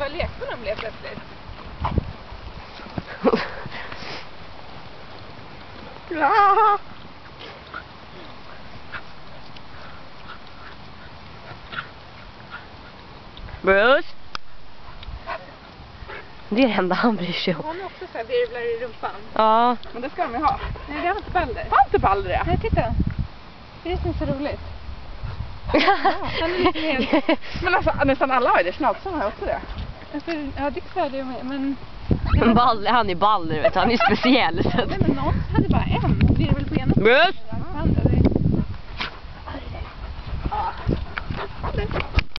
vad lekfull han blev plötsligt. Ja. Bruce. Det är det enda han bryr sig om. Han är också så här virvlar i rumpan. Ja. Men det ska de ju ha. Nej, det har inte Balder. Har inte Balder det? Nej, titta. Det är så roligt. Han är lite helt... Men alltså, nästan alla har det. Schnauzer har också det. Alltså, ja, Dix har det med, men... Men Balder, han är Balder, vet du. Han är speciell. Så att... Nej, men någon hade bara en. Det är väl på ena. Bruce! Andra, det... Ja.